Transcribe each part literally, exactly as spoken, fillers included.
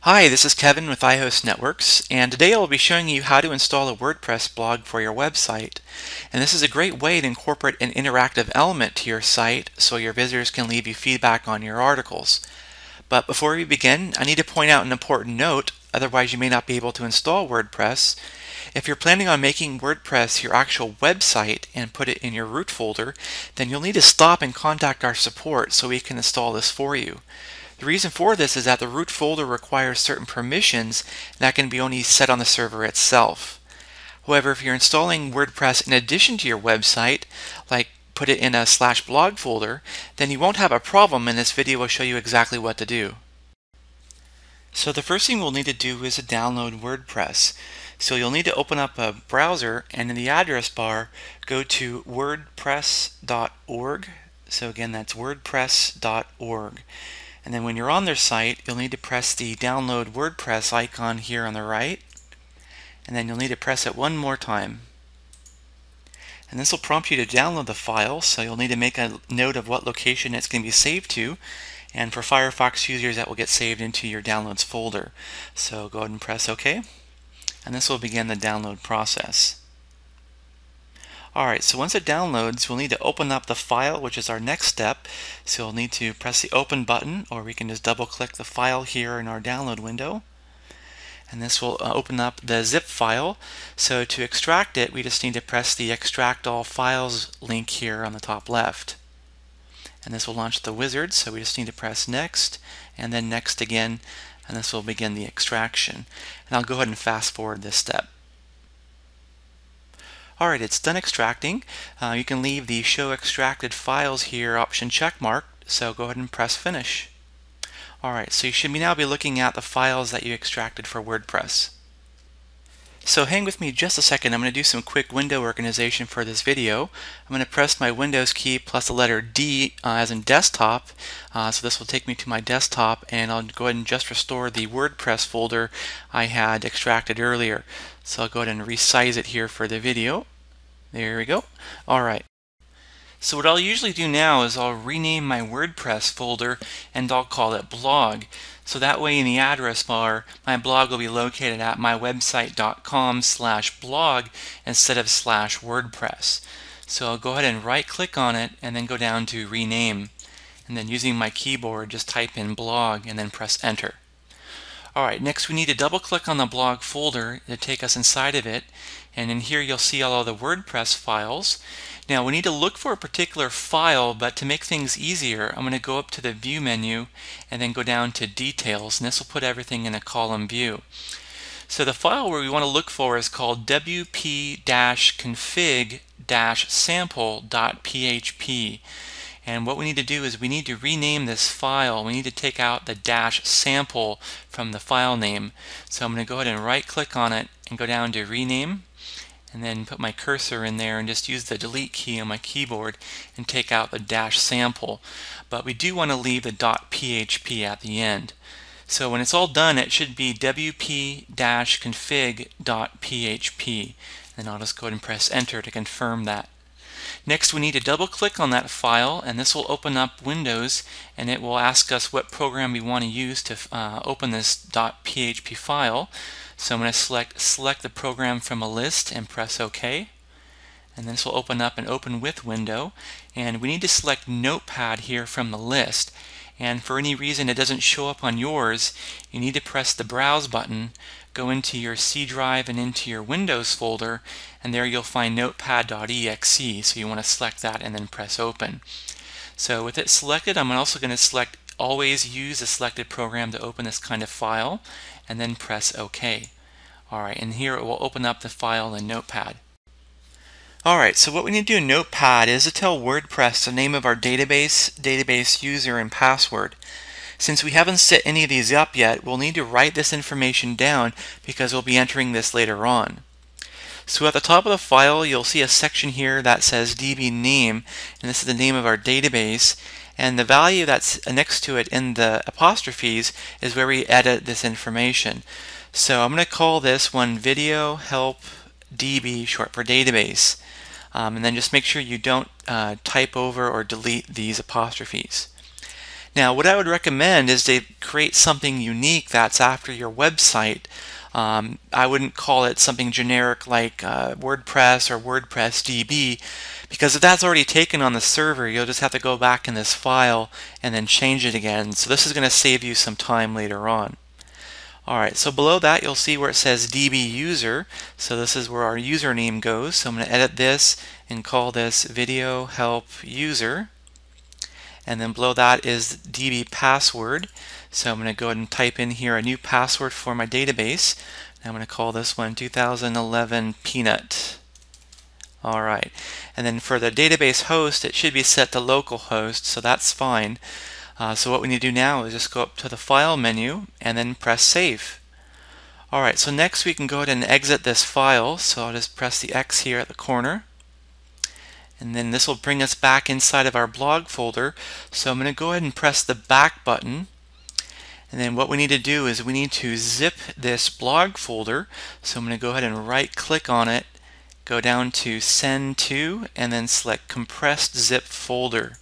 Hi, this is Kevin with iHost Networks, and today I'll be showing you how to install a WordPress blog for your website. And this is a great way to incorporate an interactive element to your site so your visitors can leave you feedback on your articles. But before we begin, I need to point out an important note, otherwise you may not be able to install WordPress. If you're planning on making WordPress your actual website and put it in your root folder, then you'll need to stop and contact our support so we can install this for you. The reason for this is that the root folder requires certain permissions that can be only set on the server itself. However, if you're installing WordPress in addition to your website, like put it in a slash blog folder, then you won't have a problem, and this video will show you exactly what to do. So the first thing we'll need to do is to download WordPress. So you'll need to open up a browser, and in the address bar go to wordpress dot org. So again, that's wordpress dot org. And then when you're on their site, you'll need to press the download WordPress icon here on the right, and then you'll need to press it one more time. And this will prompt you to download the file, so you'll need to make a note of what location it's going to be saved to. And for Firefox users, that will get saved into your downloads folder. So go ahead and press OK, and this will begin the download process. Alright, so once it downloads, we'll need to open up the file, which is our next step. So we'll need to press the open button, or we can just double click the file here in our download window. And this will uh, open up the zip file. So to extract it, we just need to press the extract all files link here on the top left. And this will launch the wizard, so we just need to press next, and then next again, and this will begin the extraction. And I'll go ahead and fast forward this step. Alright, it's done extracting. Uh, you can leave the Show Extracted Files here option checkmarked, so go ahead and press Finish. Alright, so you should now be looking at the files that you extracted for WordPress. So hang with me just a second. I'm going to do some quick window organization for this video. I'm going to press my Windows key plus the letter D uh, as in desktop. Uh, so this will take me to my desktop, and I'll go ahead and just restore the WordPress folder I had extracted earlier. So I'll go ahead and resize it here for the video. There we go. Alright. So what I'll usually do now is I'll rename my WordPress folder and I'll call it blog. So that way in the address bar, my blog will be located at mywebsite dot com slash blog instead of slash WordPress. So I'll go ahead and right click on it and then go down to rename. And then using my keyboard, just type in blog and then press enter. Alright, next we need to double click on the blog folder to take us inside of it, and in here you'll see all of the WordPress files. Now we need to look for a particular file, but to make things easier, I'm going to go up to the View menu and then go down to Details, and this will put everything in a column view. So the file where we want to look for is called w p config sample dot p h p. And what we need to do is we need to rename this file. We need to take out the dash sample from the file name. So I'm going to go ahead and right click on it and go down to rename, and then put my cursor in there and just use the delete key on my keyboard and take out the dash sample. But we do want to leave the .php at the end. So when it's all done, it should be w p config dot p h p. And I'll just go ahead and press enter to confirm that. Next we need to double click on that file, and this will open up Windows, and it will ask us what program we want to use to uh, open this .php file. So I'm going to select select the program from a list and press OK. And this will open up an Open With window, and we need to select Notepad here from the list. And for any reason it doesn't show up on yours, you need to press the Browse button, go into your C drive and into your Windows folder, and there you'll find notepad dot e x e. So you want to select that and then press Open. So with it selected, I'm also going to select Always Use a selected program to open this kind of file, and then press OK. Alright, and here it will open up the file in Notepad. Alright, so what we need to do in Notepad is to tell WordPress the name of our database, database user, and password. Since we haven't set any of these up yet, we'll need to write this information down because we'll be entering this later on. So at the top of the file, you'll see a section here that says D B name, and this is the name of our database, and the value that's next to it in the apostrophes is where we edit this information. So I'm going to call this one video help D B, short for database. Um, and then just make sure you don't uh, type over or delete these apostrophes. Now, what I would recommend is to create something unique that's after your website. Um, I wouldn't call it something generic like uh, WordPress or WordPress D B, because if that's already taken on the server, you'll just have to go back in this file and then change it again. So this is going to save you some time later on. Alright, so below that you'll see where it says D B user. So this is where our username goes. So I'm going to edit this and call this video help user. And then below that is D B password. So I'm going to go ahead and type in here a new password for my database. And I'm going to call this one two thousand eleven peanut. Alright, and then for the database host, it should be set to localhost, so that's fine. Uh, so what we need to do now is just go up to the File menu and then press Save. Alright, so next we can go ahead and exit this file. So I'll just press the X here at the corner. And then this will bring us back inside of our blog folder. So I'm going to go ahead and press the back button. And then what we need to do is we need to zip this blog folder. So I'm going to go ahead and right click on it, go down to Send To, and then select Compressed Zip Folder.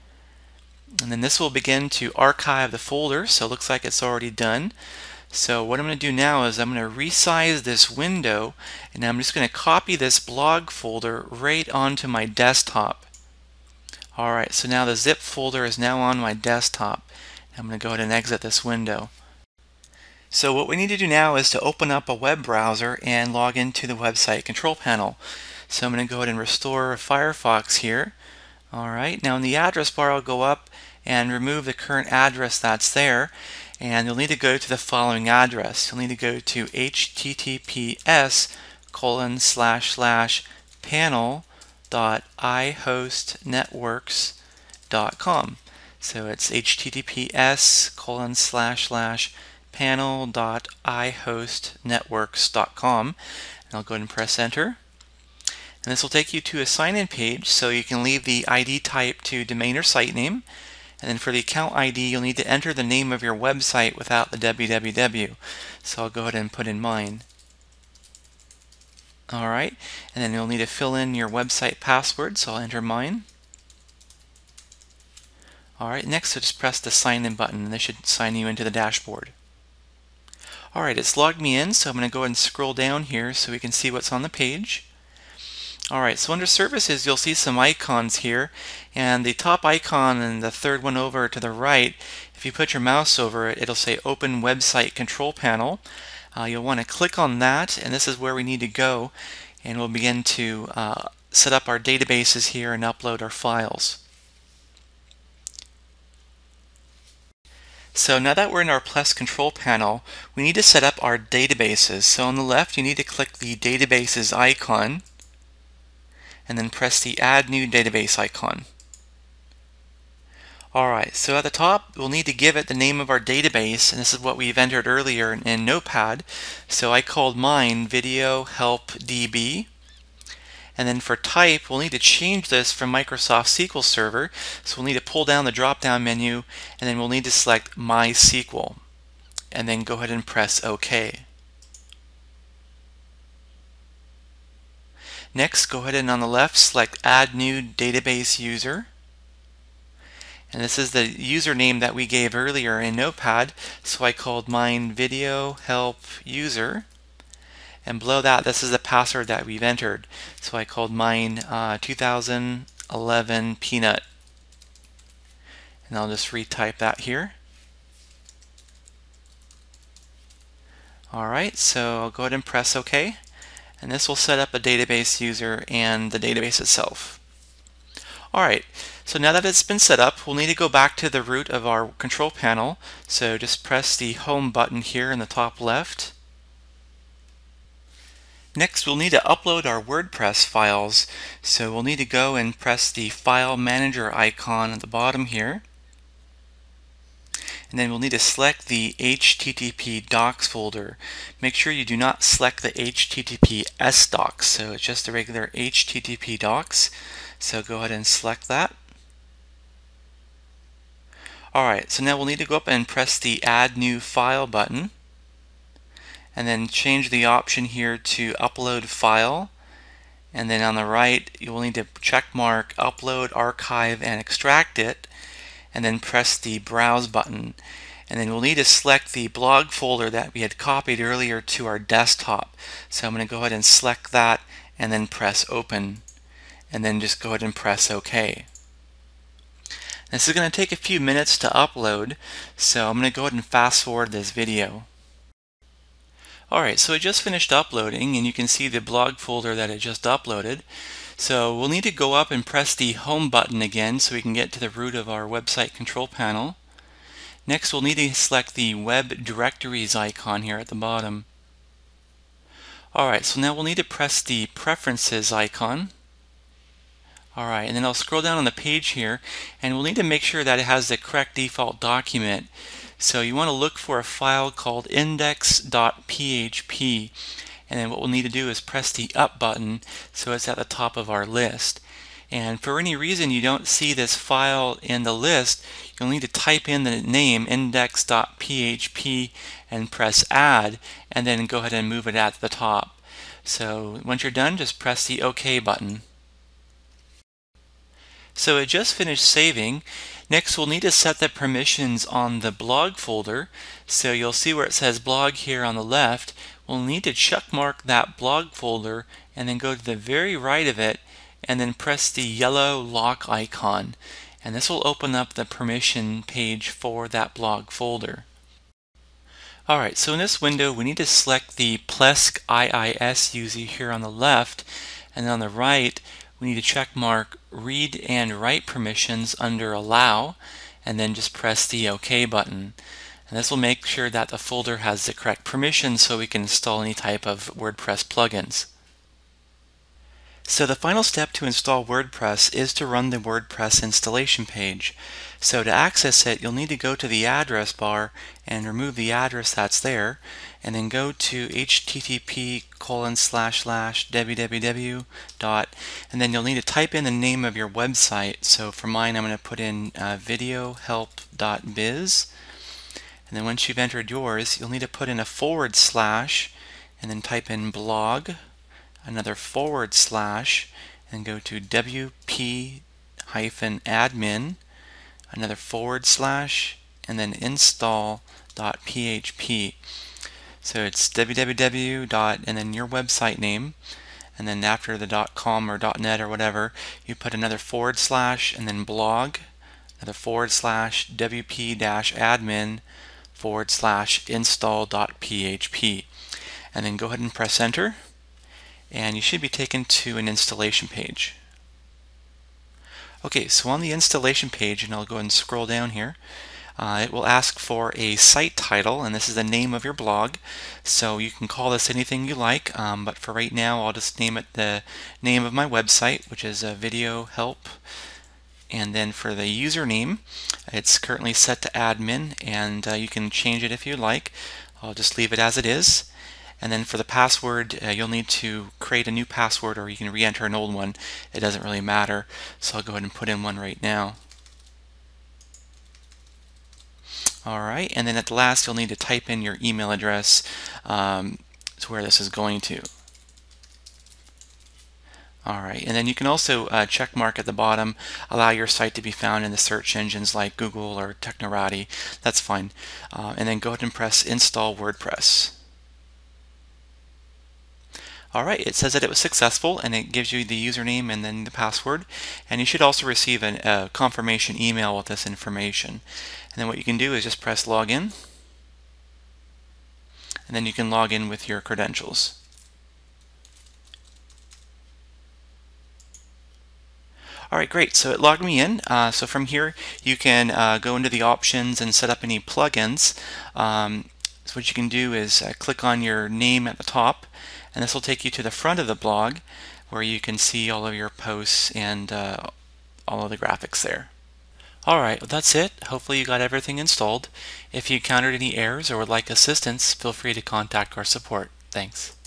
And then this will begin to archive the folder, so it looks like it's already done. So what I'm going to do now is I'm going to resize this window, and I'm just going to copy this blog folder right onto my desktop. Alright, so now the zip folder is now on my desktop. I'm going to go ahead and exit this window. So what we need to do now is to open up a web browser and log into the website control panel. So I'm going to go ahead and restore Firefox here. Alright, now in the address bar I'll go up and remove the current address that's there, and you'll need to go to the following address. You'll need to go to https colon slash slash panel dot ihostnetworks dot com. So it's https colon slash slash panel dot ihostnetworks dot com, and I'll go ahead and press enter. And this will take you to a sign-in page, so you can leave the I D type to domain or site name. And then for the account I D, you'll need to enter the name of your website without the www. So I'll go ahead and put in mine. Alright, and then you'll need to fill in your website password, so I'll enter mine. Alright, next so just press the sign in button, and this should sign you into the dashboard. Alright, it's logged me in, so I'm going to go ahead and scroll down here so we can see what's on the page. Alright, so under services you'll see some icons here, and the top icon and the third one over to the right, if you put your mouse over it, it'll say Open Website Control Panel. Uh, you'll want to click on that, and this is where we need to go, and we'll begin to uh, set up our databases here and upload our files. So now that we're in our Plesk control panel, we need to set up our databases. So on the left you need to click the Databases icon, and then press the Add New Database icon. Alright, so at the top we'll need to give it the name of our database, and this is what we've entered earlier in, in Notepad. So I called mine Video Help D B. And then for type, we'll need to change this from Microsoft S Q L Server. So we'll need to pull down the drop-down menu, and then we'll need to select MySQL. And then go ahead and press OK. Next, go ahead and on the left select Add New Database User. And this is the username that we gave earlier in Notepad, so I called mine Video Help User. And below that, this is the password that we've entered, so I called mine uh, two thousand eleven peanut. And I'll just retype that here. Alright, so I'll go ahead and press OK. And this will set up a database user and the database itself. Alright, so now that it's been set up, we'll need to go back to the root of our control panel. So just press the Home button here in the top left. Next, we'll need to upload our WordPress files. So we'll need to go and press the File Manager icon at the bottom here. And then we'll need to select the H T T P docs folder. Make sure you do not select the H T T P S docs, so it's just the regular H T T P docs. So go ahead and select that. Alright, so now we'll need to go up and press the Add New File button, and then change the option here to Upload File. And then on the right, you will need to check mark Upload, Archive, and Extract It. and then press the Browse button. And then we'll need to select the blog folder that we had copied earlier to our desktop. So I'm going to go ahead and select that and then press Open. And then just go ahead and press OK. This is going to take a few minutes to upload, so I'm going to go ahead and fast forward this video. Alright, so it just finished uploading, and you can see the blog folder that it just uploaded. So we'll need to go up and press the Home button again so we can get to the root of our website control panel. Next, we'll need to select the Web Directories icon here at the bottom. Alright, so now we'll need to press the Preferences icon. Alright, and then I'll scroll down on the page here, and we'll need to make sure that it has the correct default document. So you want to look for a file called index dot P H P, and then what we'll need to do is press the Up button so it's at the top of our list. And for any reason you don't see this file in the list, you'll need to type in the name index dot P H P and press Add, and then go ahead and move it at the top. So once you're done, just press the OK button. So it just finished saving. Next, we'll need to set the permissions on the blog folder. So you'll see where it says blog here on the left. We'll need to check mark that blog folder and then go to the very right of it and then press the yellow lock icon. And this will open up the permission page for that blog folder. Alright, so in this window we need to select the Plesk I I S user here on the left, and then on the right we need to check mark Read and Write Permissions under Allow, and then just press the OK button. And this will make sure that the folder has the correct permissions so we can install any type of WordPress plugins. So the final step to install WordPress is to run the WordPress installation page. So to access it, you'll need to go to the address bar and remove the address that's there, and then go to http colon slash slash www dot, and then you'll need to type in the name of your website. So for mine, I'm going to put in uh, video help dot biz, and then once you've entered yours, you'll need to put in a forward slash and then type in blog, another forward slash, and go to wp hyphen admin, another forward slash, and then install dot P H P. So it's www dot and then your website name, and then after the .com or .net or whatever, you put another forward slash and then blog, another forward slash wp-admin forward slash install dot P H P, and then go ahead and press enter, and you should be taken to an installation page. Okay, so on the installation page, and I'll go ahead and scroll down here, uh, it will ask for a site title, and this is the name of your blog. So you can call this anything you like, um, but for right now I'll just name it the name of my website, which is uh, Video Help. And then for the username, it's currently set to admin, and uh, you can change it if you like. I'll just leave it as it is. And then for the password, uh, you'll need to create a new password, or you can re-enter an old one. It doesn't really matter. So I'll go ahead and put in one right now. Alright, and then at the last you'll need to type in your email address um, to where this is going to. Alright, and then you can also uh, check mark at the bottom, allow your site to be found in the search engines like Google or Technorati. That's fine. Uh, and then go ahead and press Install WordPress. Alright, it says that it was successful, and it gives you the username and then the password, and you should also receive an, a confirmation email with this information. And then what you can do is just press login, and then you can log in with your credentials. Alright, great. So it logged me in. Uh, so from here you can uh, go into the options and set up any plugins. Um, so what you can do is uh, click on your name at the top, and this will take you to the front of the blog where you can see all of your posts and uh, all of the graphics there. Alright, well, that's it. Hopefully you got everything installed. If you encountered any errors or would like assistance, feel free to contact our support. Thanks.